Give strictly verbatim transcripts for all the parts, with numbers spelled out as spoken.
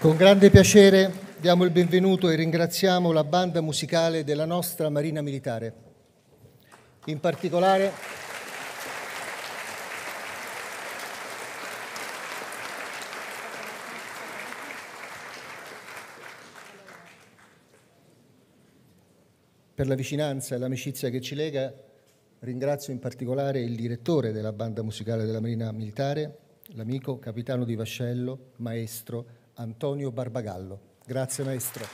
Con grande piacere diamo il benvenuto e ringraziamo la banda musicale della nostra Marina Militare. In particolare per la vicinanza e l'amicizia che ci lega, ringrazio in particolare il direttore della banda musicale della Marina Militare, l'amico capitano di vascello, maestro Antonio Barbagallo. Grazie maestro.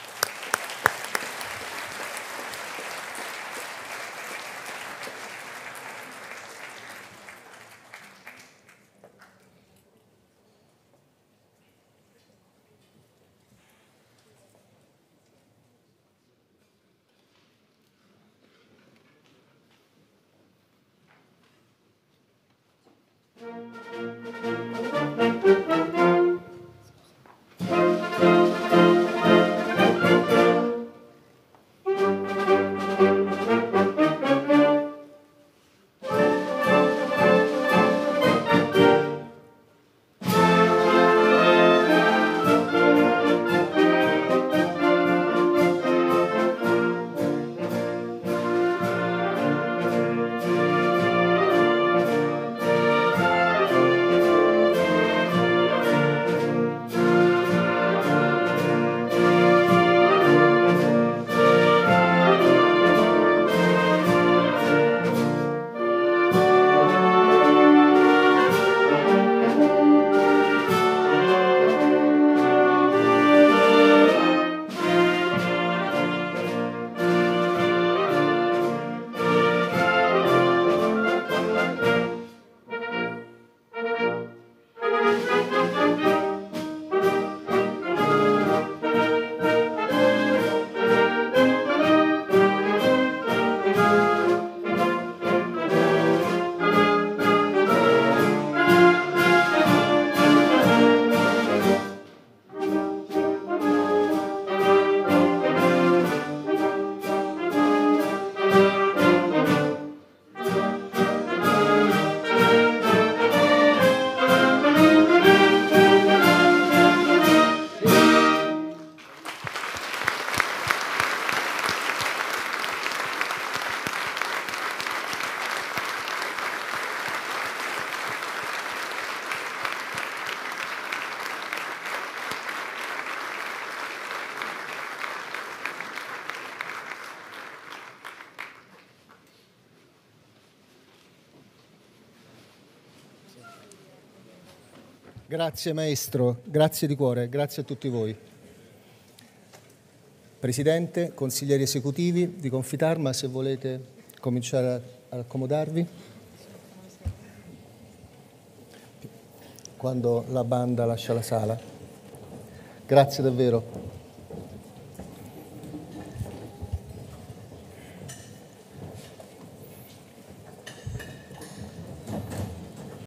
Grazie maestro, grazie di cuore, grazie a tutti voi. Presidente, consiglieri esecutivi di Confitarma, se volete cominciare ad accomodarvi. Quando la banda lascia la sala. Grazie davvero.